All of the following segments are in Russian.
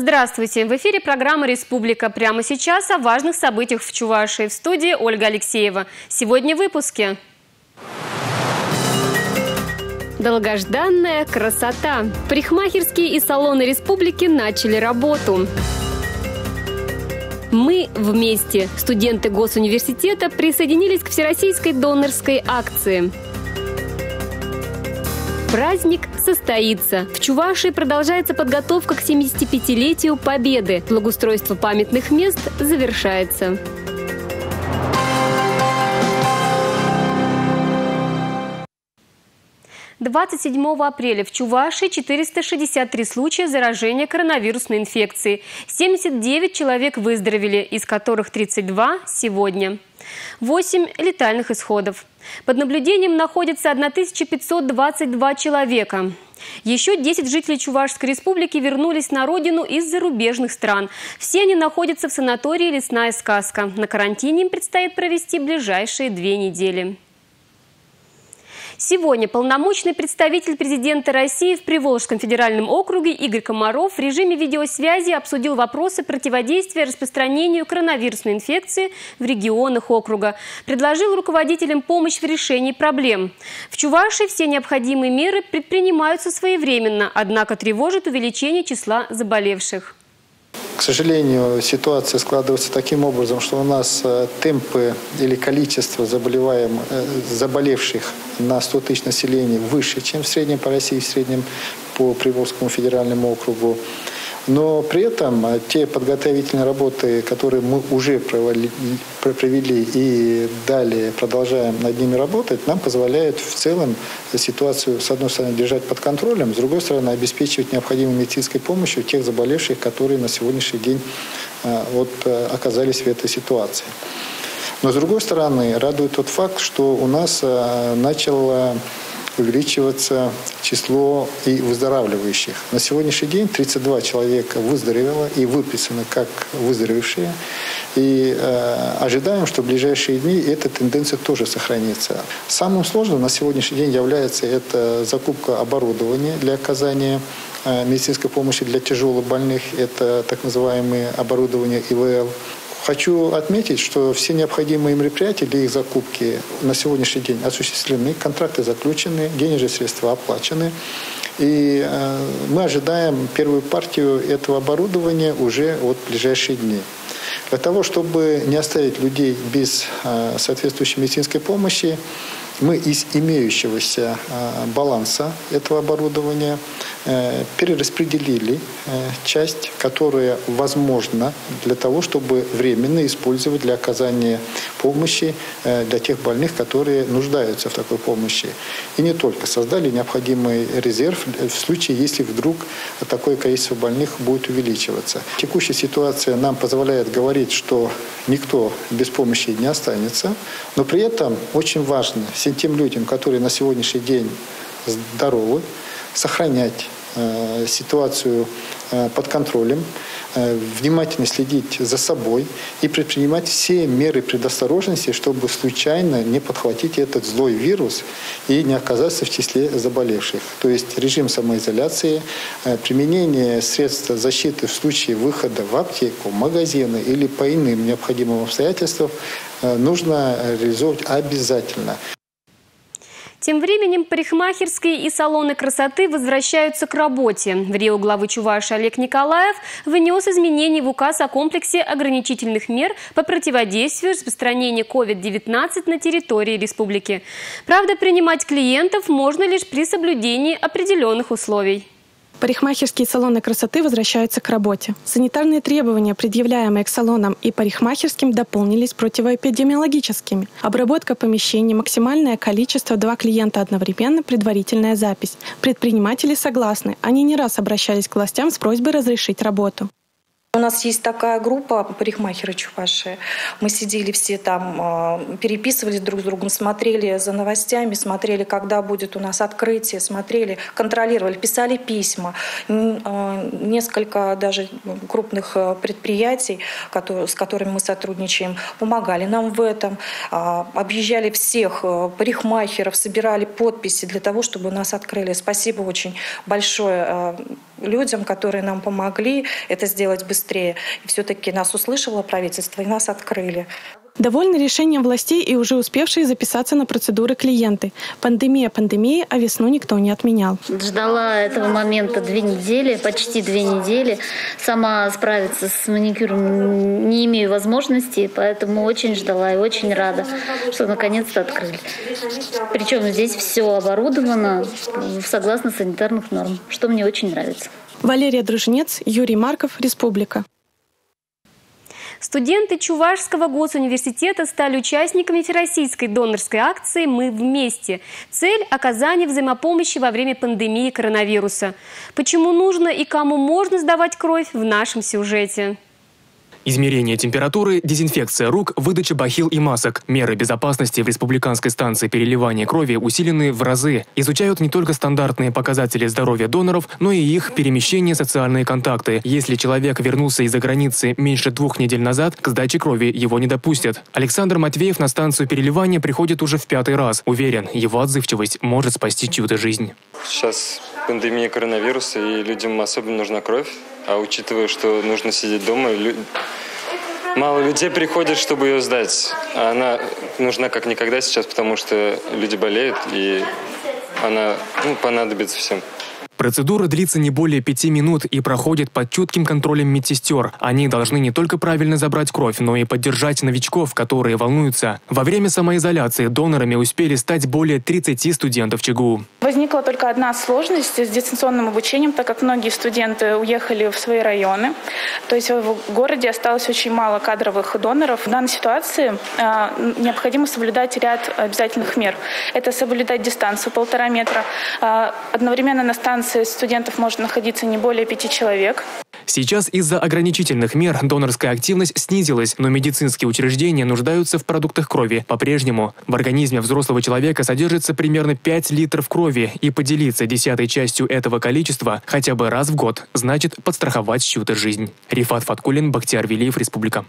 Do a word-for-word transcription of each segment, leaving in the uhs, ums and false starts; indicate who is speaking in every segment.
Speaker 1: Здравствуйте! В эфире программа «Республика». Прямо сейчас о важных событиях в Чувашии. В студии Ольга Алексеева. Сегодня в выпуске. Долгожданная красота. Парикмахерские и салоны республики начали работу. Мы вместе. Студенты Госуниверситета присоединились к всероссийской донорской акции. Праздник состоится. В Чувашии продолжается подготовка к семидесятипятилетию Победы. Благоустройство памятных мест завершается. двадцать седьмого апреля в Чувашии четыреста шестьдесят три случая заражения коронавирусной инфекцией. семьдесят девять человек выздоровели, из которых тридцать два сегодня. восемь летальных исходов. Под наблюдением находится тысяча пятьсот двадцать два человека. Еще десять жителей Чувашской республики вернулись на родину из зарубежных стран. Все они находятся в санатории «Лесная сказка». На карантине им предстоит провести ближайшие две недели. Сегодня полномочный представитель президента России в Приволжском федеральном округе Игорь Комаров в режиме видеосвязи обсудил вопросы противодействия распространению коронавирусной инфекции в регионах округа. Предложил руководителям помощь в решении проблем. В Чувашии все необходимые меры предпринимаются своевременно, однако тревожит увеличение числа заболевших.
Speaker 2: К сожалению, ситуация складывается таким образом, что у нас темпы или количество заболеваемых, заболевших на сто тысяч населения выше, чем в среднем по России, в среднем по Приволжскому федеральному округу. Но при этом те подготовительные работы, которые мы уже провели, провели и далее продолжаем над ними работать, нам позволяют в целом ситуацию, с одной стороны, держать под контролем, с другой стороны, обеспечивать необходимой медицинской помощью тех заболевших, которые на сегодняшний день вот, оказались в этой ситуации. Но с другой стороны, радует тот факт, что у нас начало увеличиваться число и выздоравливающих. На сегодняшний день тридцать два человека выздоровело и выписаны как выздоровевшие. И э, ожидаем, что в ближайшие дни эта тенденция тоже сохранится. Самым сложным на сегодняшний день является это закупка оборудования для оказания э, медицинской помощи для тяжело больных. Это так называемое оборудование И В Л. Хочу отметить, что все необходимые мероприятия для их закупки на сегодняшний день осуществлены, контракты заключены, денежные средства оплачены. И э, мы ожидаем первую партию этого оборудования уже от ближайшие дни. Для того, чтобы не оставить людей без э, соответствующей медицинской помощи, мы из имеющегося э, баланса этого оборудования э, перераспределили э, часть, которая возможна для того, чтобы временно использовать для оказания помощи э, для тех больных, которые нуждаются в такой помощи. И не только создали необходимый резерв в случае, если вдруг такое количество больных будет увеличиваться. Текущая ситуация нам позволяет говорить, что никто без помощи не останется, но при этом очень важно всем тем людям, которые на сегодняшний день здоровы, сохранять э, ситуацию э, под контролем, э, внимательно следить за собой и предпринимать все меры предосторожности, чтобы случайно не подхватить этот злой вирус и не оказаться в числе заболевших. То есть режим самоизоляции, э, применение средств защиты в случае выхода в аптеку, магазины или по иным необходимым обстоятельствам э, нужно реализовывать обязательно.
Speaker 1: Тем временем парикмахерские и салоны красоты возвращаются к работе. В Рио главы Чувашии Олег Николаев внес изменения в указ о комплексе ограничительных мер по противодействию распространению ковид девятнадцать на территории республики. Правда, принимать клиентов можно лишь при соблюдении определенных условий.
Speaker 3: Парикмахерские салоны красоты возвращаются к работе. Санитарные требования, предъявляемые к салонам и парикмахерским, дополнились противоэпидемиологическими. Обработка помещений, максимальное количество, два клиента одновременно, предварительная запись. Предприниматели согласны. Они не раз обращались к властям с просьбой разрешить работу.
Speaker 4: У нас есть такая группа парикмахеры Чувашии. Мы сидели все там, переписывались друг с другом, смотрели за новостями, смотрели, когда будет у нас открытие, смотрели, контролировали, писали письма. Несколько даже крупных предприятий, с которыми мы сотрудничаем, помогали нам в этом. Объезжали всех парикмахеров, собирали подписи для того, чтобы нас открыли. Спасибо очень большое людям, которые нам помогли это сделать быстрее. И все-таки нас услышало правительство, и нас открыли.
Speaker 3: Довольны решением властей и уже успевшие записаться на процедуры клиенты. Пандемия пандемии, а весну никто не отменял.
Speaker 5: Ждала этого момента две недели, почти две недели. Сама справиться с маникюром не имею возможности, поэтому очень ждала и очень рада, что наконец-то открыли. Причем здесь все оборудовано согласно санитарных норм, что мне очень нравится.
Speaker 3: Валерия Дружинец, Юрий Марков, Республика.
Speaker 1: Студенты Чувашского госуниверситета стали участниками всероссийской донорской акции «Мы вместе». Цель – оказание взаимопомощи во время пандемии коронавируса. Почему нужно и кому можно сдавать кровь в нашем сюжете.
Speaker 6: Измерение температуры, дезинфекция рук, выдача бахил и масок. Меры безопасности в республиканской станции переливания крови усилены в разы. Изучают не только стандартные показатели здоровья доноров, но и их перемещение, социальные контакты. Если человек вернулся из-за границы меньше двух недель назад, к сдаче крови его не допустят. Александр Матвеев на станцию переливания приходит уже в пятый раз. Уверен, его отзывчивость может спасти чью-то жизнь.
Speaker 7: Сейчас пандемия коронавируса, и людям особенно нужна кровь. А учитывая, что нужно сидеть дома, лю... мало людей приходят, чтобы ее сдать. А она нужна как никогда сейчас, потому что люди болеют, и она ну, понадобится всем.
Speaker 6: Процедура длится не более пяти минут и проходит под чутким контролем медсестер. Они должны не только правильно забрать кровь, но и поддержать новичков, которые волнуются. Во время самоизоляции донорами успели стать более тридцати студентов ЧГУ.
Speaker 8: Возникла только одна сложность с дистанционным обучением, так как многие студенты уехали в свои районы. То есть в городе осталось очень мало кадровых доноров. В данной ситуации э, необходимо соблюдать ряд обязательных мер. Это соблюдать дистанцию полтора метра. Э, одновременно на станции студентов может находиться не более пяти человек.
Speaker 6: Сейчас из-за ограничительных мер донорская активность снизилась, но медицинские учреждения нуждаются в продуктах крови. По-прежнему в организме взрослого человека содержится примерно пять литров крови, и поделиться десятой частью этого количества хотя бы раз в год значит подстраховать чью-то жизнь. Рифат Фаткулин, Бахтияр Велиев, Республика.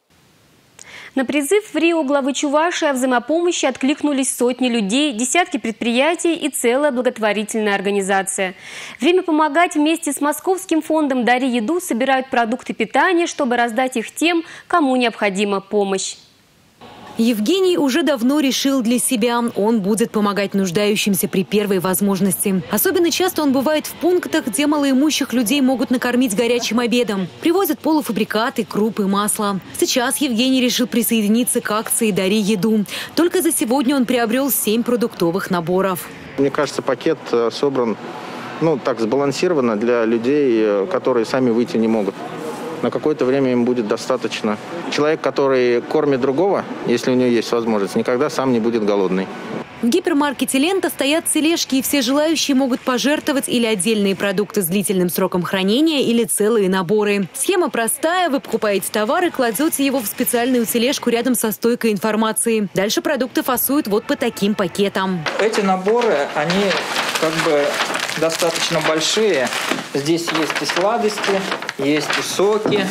Speaker 1: На призыв в Рио главы Чувашии о взаимопомощи откликнулись сотни людей, десятки предприятий и целая благотворительная организация. Время помогать вместе с Московским фондом «Дари еду» собирают продукты питания, чтобы раздать их тем, кому необходима помощь.
Speaker 9: Евгений уже давно решил для себя, он будет помогать нуждающимся при первой возможности. Особенно часто он бывает в пунктах, где малоимущих людей могут накормить горячим обедом. Привозят полуфабрикаты, крупы, масло. Сейчас Евгений решил присоединиться к акции «Дари еду». Только за сегодня он приобрел семь продуктовых наборов.
Speaker 10: Мне кажется, пакет собран, ну, так сбалансированно для людей, которые сами выйти не могут. На какое-то время им будет достаточно. Человек, который кормит другого, если у него есть возможность, никогда сам не будет голодный.
Speaker 9: В гипермаркете «Лента» стоят тележки, и все желающие могут пожертвовать или отдельные продукты с длительным сроком хранения, или целые наборы. Схема простая. Вы покупаете товар и кладете его в специальную тележку рядом со стойкой информации. Дальше продукты фасуют вот по таким пакетам.
Speaker 11: Эти наборы, они как бы достаточно большие. Здесь есть и сладости, есть и соки,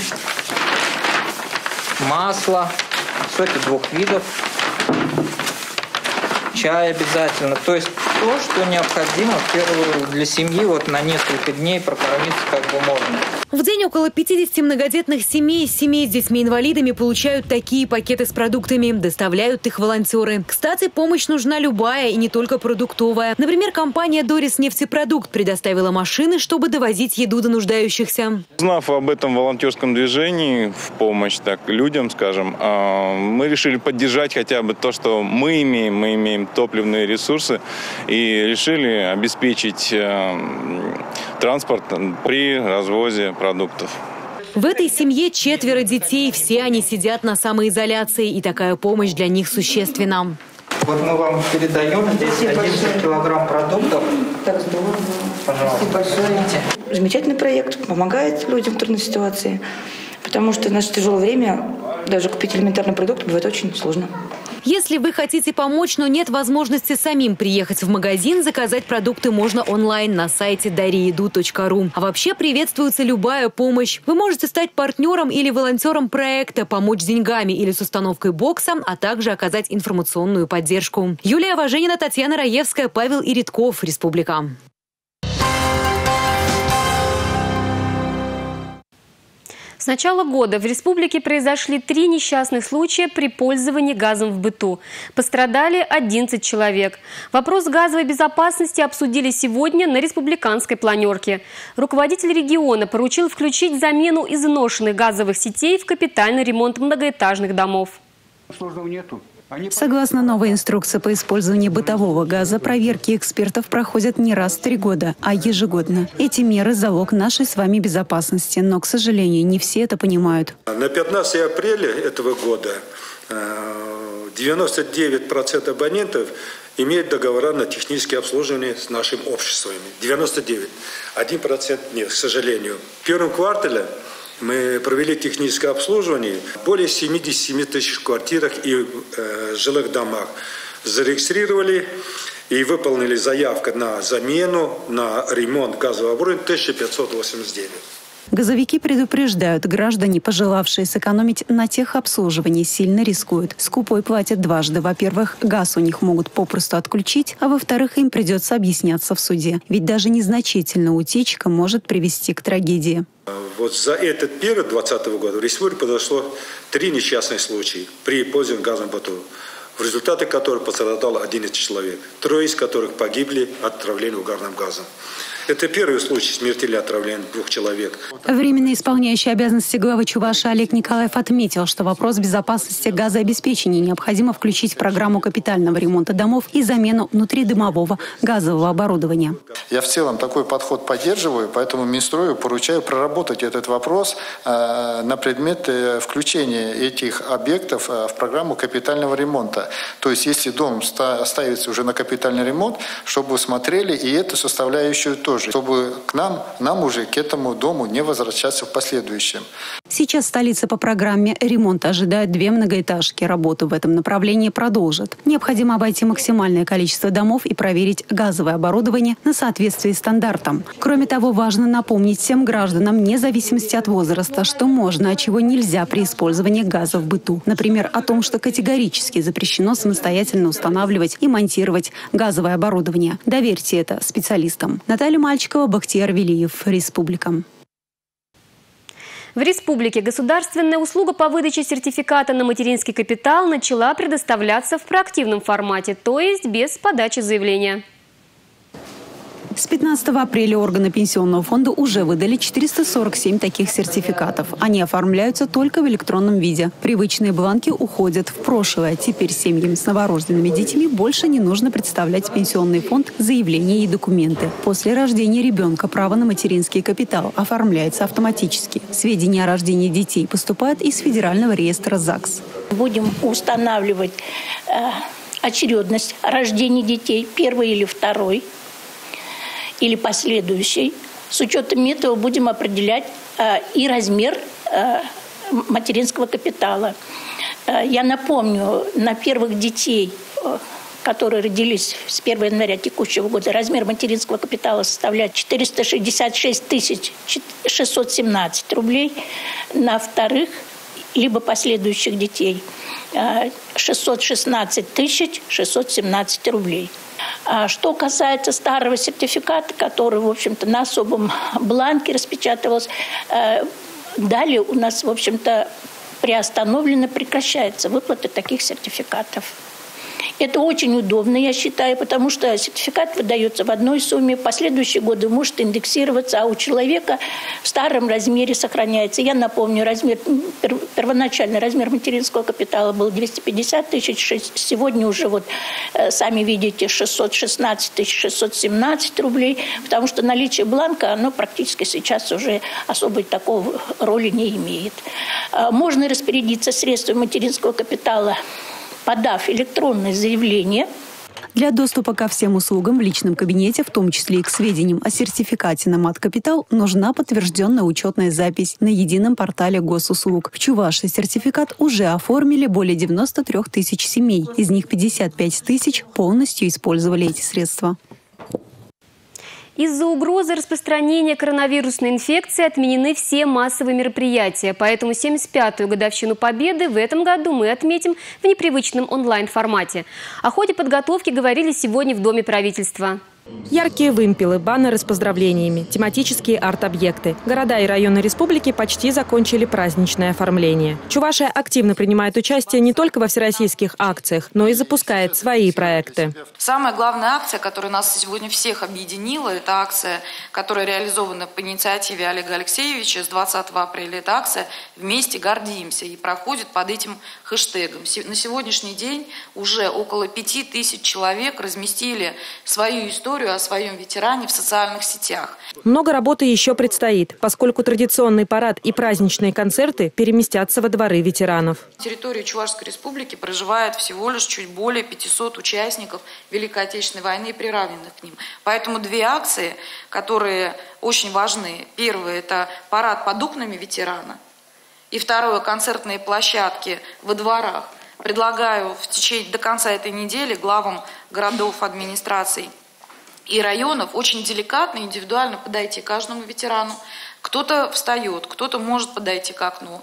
Speaker 11: масло, соки двух видов, чай обязательно. То есть то, что необходимо в первую для семьи вот на несколько дней прокормиться как бы можно.
Speaker 9: В день около пятидесяти многодетных семей, семей с детьми-инвалидами получают такие пакеты с продуктами. Доставляют их волонтеры. Кстати, помощь нужна любая и не только продуктовая. Например, компания «Дорис Нефтепродукт» предоставила машины, чтобы довозить еду до нуждающихся.
Speaker 12: Узнав об этом волонтерском движении в помощь так, людям, скажем, мы решили поддержать хотя бы то, что мы имеем. Мы имеем топливные ресурсы и решили обеспечить транспорт при развозе продуктов.
Speaker 9: В этой семье четверо детей, все они сидят на самоизоляции, и такая помощь для них существенна.
Speaker 11: Вот мы вам передаем здесь одиннадцать килограмм продуктов.
Speaker 13: Так здорово.
Speaker 11: Пожалуйста.
Speaker 13: Спасибо большое. Замечательный проект, помогает людям в трудной ситуации, потому что в наше тяжелое время даже купить элементарный продукт бывает очень сложно.
Speaker 9: Если вы хотите помочь, но нет возможности самим приехать в магазин, заказать продукты можно онлайн на сайте дари еду точка ру. А вообще приветствуется любая помощь. Вы можете стать партнером или волонтером проекта, помочь деньгами или с установкой бокса, а также оказать информационную поддержку. Юлия Важенина, Татьяна Раевская, Павел Иритков, Республика.
Speaker 1: С начала года в республике произошли три несчастных случая при пользовании газом в быту. Пострадали одиннадцать человек. Вопрос газовой безопасности обсудили сегодня на республиканской планерке. Руководитель региона поручил включить замену изношенных газовых сетей в капитальный ремонт многоэтажных домов.
Speaker 14: Сложного нету.
Speaker 15: Согласно новой инструкции по использованию бытового газа, проверки экспертов проходят не раз в три года, а ежегодно. Эти меры – залог нашей с вами безопасности, но, к сожалению, не все это понимают.
Speaker 16: На пятнадцатое апреля этого года девяносто девять процентов абонентов имеют договора на техническое обслуживание с нашими обществами. девяносто девять. один процент нет, к сожалению. В первом квартале мы провели техническое обслуживание в более семидесяти семи тысяч квартирах и э, жилых домах. Зарегистрировали и выполнили заявку на замену, на ремонт газового оборудования тысяча пятьсот восемьдесят девять.
Speaker 15: Газовики предупреждают, граждане, пожелавшие сэкономить на техобслуживании, сильно рискуют. Скупой платят дважды. Во-первых, газ у них могут попросту отключить, а во-вторых, им придется объясняться в суде. Ведь даже незначительная утечка может привести к трагедии.
Speaker 16: Вот за этот период двадцатого года в республике произошло три несчастных случая при пользовании газом в быту, в результате которых пострадало одиннадцать человек, трое из которых погибли от отравления угарным газом. Это первый случай смертельного отравления двух человек.
Speaker 15: Временно исполняющий обязанности главы Чувашии Олег Николаев отметил, что вопрос безопасности газообеспечения необходимо включить в программу капитального ремонта домов и замену внутридомового газового оборудования.
Speaker 2: Я в целом такой подход поддерживаю, поэтому Минстрою поручаю проработать этот вопрос э, на предмет э, включения этих объектов э, в программу капитального ремонта. То есть, если дом ста- ставится уже на капитальный ремонт, чтобы смотрели и эту составляющую тоже, чтобы к нам, нам уже к этому дому не возвращаться в последующем.
Speaker 15: Сейчас столица по программе ремонта ожидает две многоэтажки. Работу в этом направлении продолжат. Необходимо обойти максимальное количество домов и проверить газовое оборудование на соответствие стандартам. Кроме того, важно напомнить всем гражданам, вне зависимости от возраста, что можно, а чего нельзя при использовании газа в быту. Например, о том, что категорически запрещено самостоятельно устанавливать и монтировать газовое оборудование. Доверьте это специалистам. Наталья Мальчикова, Бахтияр Велиев, Республика.
Speaker 1: В республике государственная услуга по выдаче сертификата на материнский капитал начала предоставляться в проактивном формате, то есть без подачи заявления.
Speaker 15: С пятнадцатого апреля органы Пенсионного фонда уже выдали четыреста сорок семь таких сертификатов. Они оформляются только в электронном виде. Привычные бланки уходят в прошлое. Теперь семьям с новорожденными детьми больше не нужно представлять в Пенсионный фонд заявления и документы. После рождения ребенка право на материнский капитал оформляется автоматически. Сведения о рождении детей поступают из Федерального реестра ЗАГС.
Speaker 17: Будем устанавливать э, очередность рождения детей, первый или второй, или последующий. С учетом этого будем определять э, и размер э, материнского капитала. Э, я напомню, на первых детей, э, которые родились с первого января текущего года, размер материнского капитала составляет четыреста шестьдесят шесть тысяч шестьсот семнадцать рублей. На вторых либо последующих детей э, шестьсот шестнадцать тысяч шестьсот семнадцать рублей. Что касается старого сертификата, который, в общем-то, на особом бланке распечатывался, далее у нас, в общем-то, приостановлено, прекращается выплата таких сертификатов. Это очень удобно, я считаю, потому что сертификат выдается в одной сумме, в последующие годы может индексироваться, а у человека в старом размере сохраняется. Я напомню, размер, первоначальный размер материнского капитала был двести пятьдесят тысяч, сегодня уже, вот, сами видите, шестьсот шестнадцать тысяч шестьсот семнадцать рублей, потому что наличие бланка, оно практически сейчас уже особой такой роли не имеет. Можно распорядиться средствами материнского капитала, подав электронное заявление.
Speaker 15: Для доступа ко всем услугам в личном кабинете, в том числе и к сведениям о сертификате на мат-капитал, нужна подтвержденная учетная запись на едином портале госуслуг. В Чувашии сертификат уже оформили более девяноста трёх тысяч семей. Из них пятьдесят пять тысяч полностью использовали эти средства.
Speaker 1: Из-за угрозы распространения коронавирусной инфекции отменены все массовые мероприятия, поэтому семьдесят пятую годовщину Победы в этом году мы отметим в непривычном онлайн-формате. О ходе подготовки говорили сегодня в Доме правительства.
Speaker 14: Яркие вымпелы, баннеры с поздравлениями, тематические арт-объекты. Города и районы республики почти закончили праздничное оформление. Чувашия активно принимает участие не только во всероссийских акциях, но и запускает свои проекты.
Speaker 18: Самая главная акция, которая нас сегодня всех объединила, это акция, которая реализована по инициативе Олега Алексеевича с двадцатого апреля. Это акция «Вместе гордимся» и проходит под этим хэштегом. На сегодняшний день уже около пяти тысяч человек разместили свою историю о своем ветеране в социальных сетях.
Speaker 14: Много работы еще предстоит, поскольку традиционный парад и праздничные концерты переместятся во дворы ветеранов.
Speaker 18: На территории Чувашской республики проживает всего лишь чуть более пятисот участников Великой Отечественной войны и приравненных к ним. Поэтому две акции, которые очень важны. Первое – это парад под окнами ветерана. И второе – концертные площадки во дворах. Предлагаю в течение до конца этой недели главам городов, администраций и районов очень деликатно, индивидуально подойти к каждому ветерану. Кто-то встает, кто-то может подойти к окну.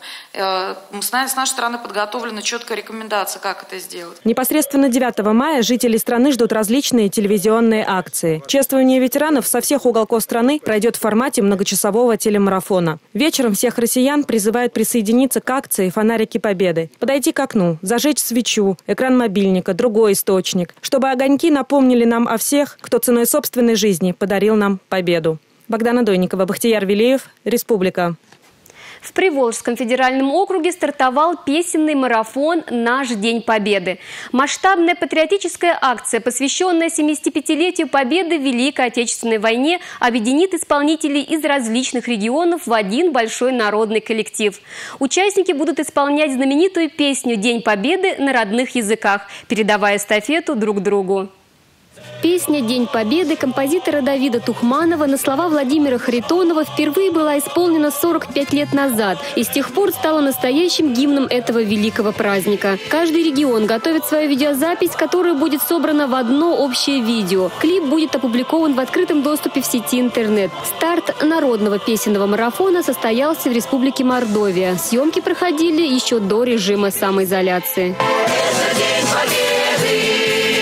Speaker 18: С нашей стороны подготовлена четкая рекомендация, как это сделать.
Speaker 14: Непосредственно девятого мая жители страны ждут различные телевизионные акции. Чествование ветеранов со всех уголков страны пройдет в формате многочасового телемарафона. Вечером всех россиян призывают присоединиться к акции «Фонарики Победы». Подойти к окну, зажечь свечу, экран мобильника, другой источник, чтобы огоньки напомнили нам о всех, кто ценой собственной жизни подарил нам победу. Богдана Дойникова, Бахтияр Велеев, Республика.
Speaker 1: В Приволжском федеральном округе стартовал песенный марафон «Наш День Победы». Масштабная патриотическая акция, посвященная семидесятипятилетию Победы в Великой Отечественной войне, объединит исполнителей из различных регионов в один большой народный коллектив. Участники будут исполнять знаменитую песню «День Победы» на родных языках, передавая эстафету друг другу.
Speaker 19: Песня «День Победы» композитора Давида Тухманова на слова Владимира Харитонова впервые была исполнена сорок пять лет назад и с тех пор стала настоящим гимном этого великого праздника. Каждый регион готовит свою видеозапись, которая будет собрана в одно общее видео. Клип будет опубликован в открытом доступе в сети интернет. Старт народного песенного марафона состоялся в Республике Мордовия. Съемки проходили еще до режима самоизоляции.
Speaker 20: Это День Победы!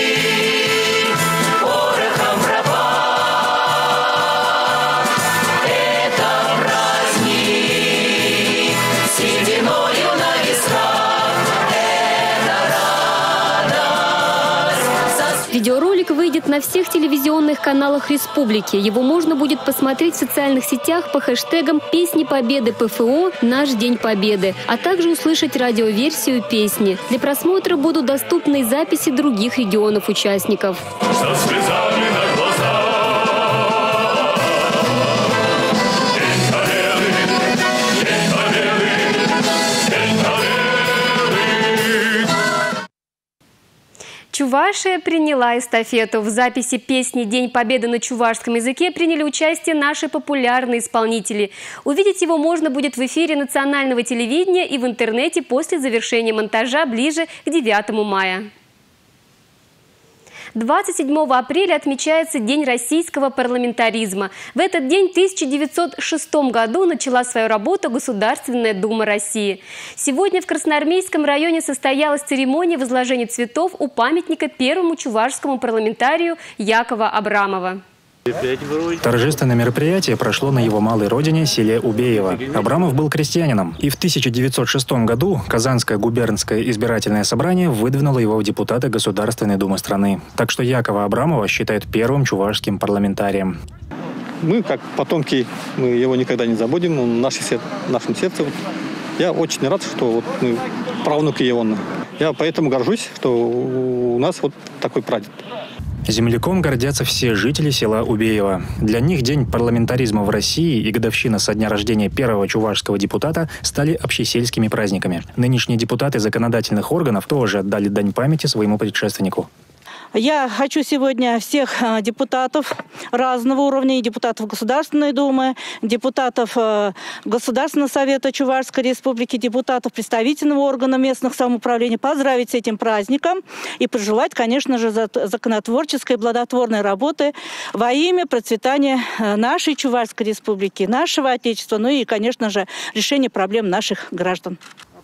Speaker 19: Видеоролик выйдет на всех телевизионных каналах республики. Его можно будет посмотреть в социальных сетях по хэштегам «Песни Победы ПФО», «Наш День Победы», а также услышать радиоверсию песни. Для просмотра будут доступны записи других регионов-участников.
Speaker 1: Чувашия приняла эстафету. В записи песни «День Победы» на чувашском языке приняли участие наши популярные исполнители. Увидеть его можно будет в эфире национального телевидения и в интернете после завершения монтажа ближе к девятому мая. двадцать седьмого апреля отмечается День российского парламентаризма. В этот день в тысяча девятьсот шестом году начала свою работу Государственная Дума России. Сегодня в Красноармейском районе состоялась церемония возложения цветов у памятника первому чувашскому парламентарию Якова Абрамова.
Speaker 21: Торжественное мероприятие прошло на его малой родине, селе Убеево. Абрамов был крестьянином, и в тысяча девятьсот шестом году Казанское губернское избирательное собрание выдвинуло его в депутаты Государственной Думы страны. Так что Якова Абрамова считают первым чувашским парламентарием.
Speaker 22: Мы, как потомки, мы его никогда не забудем, он в нашем сердце. Я очень рад, что вот мы правнуки его. Я поэтому горжусь, что у нас вот такой прадед.
Speaker 21: Земляком гордятся все жители села Убеево. Для них День парламентаризма в России и годовщина со дня рождения первого чувашского депутата стали общесельскими праздниками. Нынешние депутаты законодательных органов тоже отдали дань памяти своему предшественнику.
Speaker 23: Я хочу сегодня всех депутатов разного уровня, и депутатов Государственной Думы, депутатов Государственного совета Чувашской Республики, депутатов представительного органа местных самоуправлений поздравить с этим праздником и пожелать, конечно же, законотворческой и плодотворной работы во имя процветания нашей Чувашской Республики, нашего Отечества, ну и, конечно же, решения проблем наших граждан.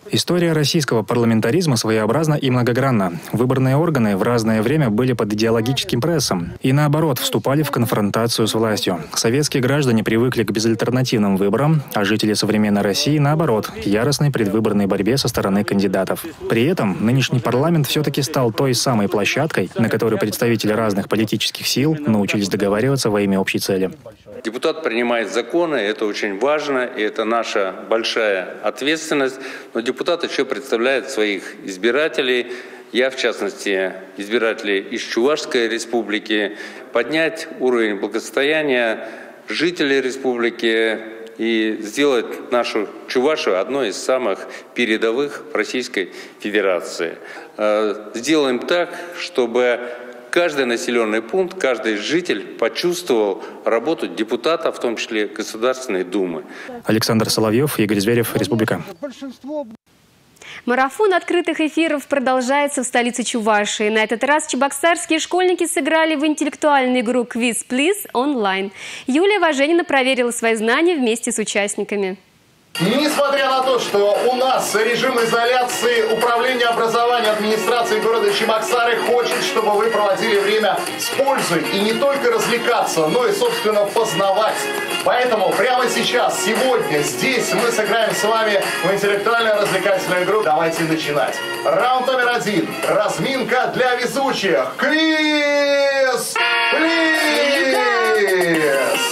Speaker 21: История российского парламентаризма своеобразна и многогранна. Выборные органы в разное время были под идеологическим прессом и, наоборот, вступали в конфронтацию с властью. Советские граждане привыкли к безальтернативным выборам, а жители современной России, наоборот, к яростной предвыборной борьбе со стороны кандидатов. При этом нынешний парламент все-таки стал той самой площадкой, на которой представители разных политических сил научились договариваться во имя общей цели.
Speaker 3: Депутат принимает законы, это очень важно, и это наша большая ответственность. Но депутат еще представляет своих избирателей, я, в частности, избирателей из Чувашской республики, поднять уровень благосостояния жителей республики и сделать нашу Чувашию одной из самых передовых в Российской Федерации. Сделаем так, чтобы каждый населенный пункт, каждый житель почувствовал работу депутата, в том числе Государственной Думы.
Speaker 21: Александр Соловьев, Игорь Зверев, Республика.
Speaker 1: Марафон открытых эфиров продолжается в столице Чувашии. На этот раз чебоксарские школьники сыграли в интеллектуальную игру «Квиз Плиз» онлайн. Юлия Важенина проверила свои знания вместе с участниками.
Speaker 4: Несмотря на то, что у нас режим изоляции, Управление образования администрации города Чебоксары хочет, чтобы вы проводили время с пользой и не только развлекаться, но и, собственно, познавать. Поэтому прямо сейчас, сегодня, здесь мы сыграем с вами в интеллектуальную развлекательную игру. Давайте начинать. Раунд номер один. Разминка для везучих. Квиз! Плиз!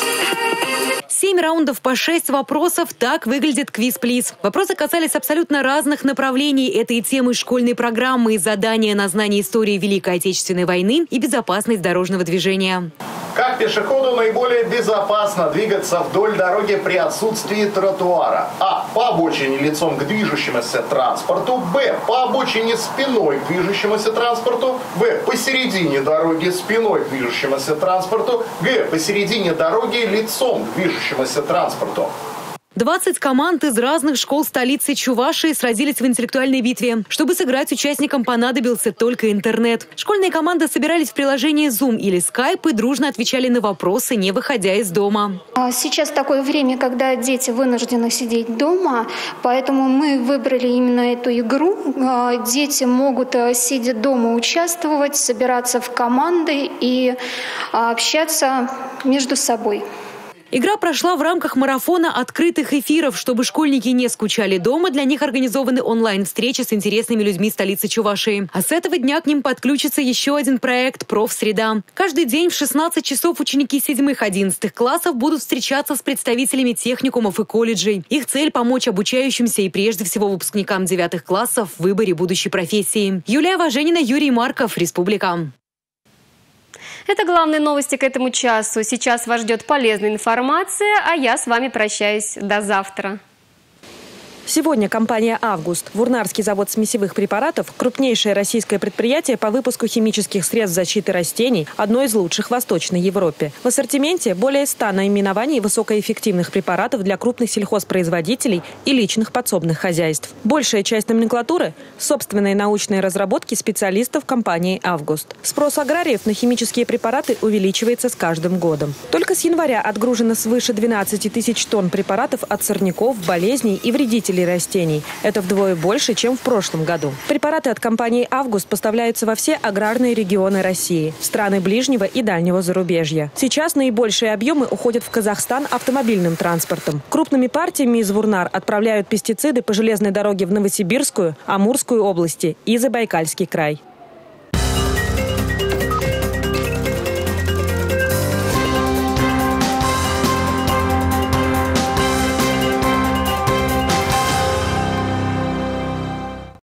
Speaker 9: Семь раундов по шесть вопросов. Так выглядит квиз-плиз. Вопросы касались абсолютно разных направлений этой темы школьной программы и задания на знание истории Великой Отечественной войны и безопасность дорожного движения.
Speaker 4: Как пешеходу наиболее безопасно двигаться вдоль дороги при отсутствии тротуара? А. По обочине лицом к движущемуся транспорту. Б. По обочине спиной к движущемуся транспорту. В. Посередине дороги спиной к движущемуся транспорту. Г. Посередине дороги лицом к движущемуся транспорту.
Speaker 9: двадцать команд из разных школ столицы Чувашии сразились в интеллектуальной битве. Чтобы сыграть, участникам понадобился только интернет. Школьные команды собирались в приложении Zoom или Skype и дружно отвечали на вопросы, не выходя из дома.
Speaker 5: Сейчас такое время, когда дети вынуждены сидеть дома, поэтому мы выбрали именно эту игру. Дети могут, сидя дома, участвовать, собираться в команды и общаться между собой.
Speaker 9: Игра прошла в рамках марафона открытых эфиров. Чтобы школьники не скучали дома, для них организованы онлайн-встречи с интересными людьми столицы Чувашии. А с этого дня к ним подключится еще один проект «Профсреда». Каждый день в шестнадцать часов ученики седьмых-одиннадцатых классов будут встречаться с представителями техникумов и колледжей. Их цель – помочь обучающимся и прежде всего выпускникам девятых классов в выборе будущей профессии. Юлия Важенина, Юрий Марков, Республика.
Speaker 1: Это главные новости к этому часу. Сейчас вас ждет полезная информация, а я с вами прощаюсь. До завтра.
Speaker 14: Сегодня компания «Август», Вурнарский завод смесевых препаратов, крупнейшее российское предприятие по выпуску химических средств защиты растений, одно из лучших в Восточной Европе. В ассортименте более ста наименований высокоэффективных препаратов для крупных сельхозпроизводителей и личных подсобных хозяйств. Большая часть номенклатуры – собственные научные разработки специалистов компании «Август». Спрос аграриев на химические препараты увеличивается с каждым годом. Только с января отгружено свыше двенадцати тысяч тонн препаратов от сорняков, болезней и вредителей растений. Это вдвое больше, чем в прошлом году. Препараты от компании «Август» поставляются во все аграрные регионы России, в страны ближнего и дальнего зарубежья. Сейчас наибольшие объемы уходят в Казахстан автомобильным транспортом. Крупными партиями из Вурнар отправляют пестициды по железной дороге в Новосибирскую, Амурскую области и Забайкальский край.